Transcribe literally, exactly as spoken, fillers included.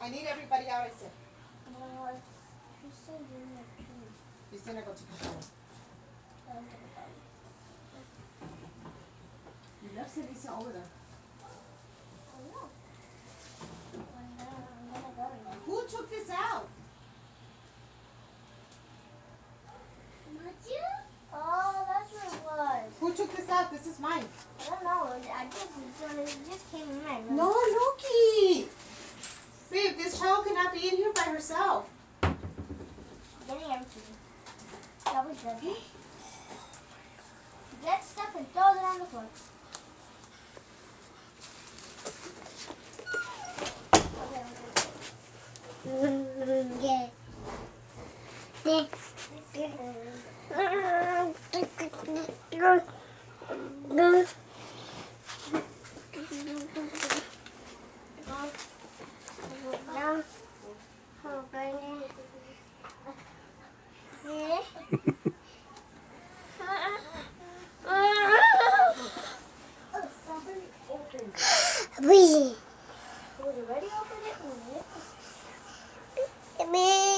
I need everybody out, I said. No, she's still doing it too. He's gonna go take a shower. You left Elisa over there. Oh no. I'm gonna, I'm gonna go now. Who took this out? Oh, that's what it was. Who took this out? This is mine. I don't know. I just, it just came in my room. No, Loki. Babe, this child cannot be in here by herself. Getting everything. That was good. Get stuff and throw it on the floor. Okay, okay. Was it ready? Open it.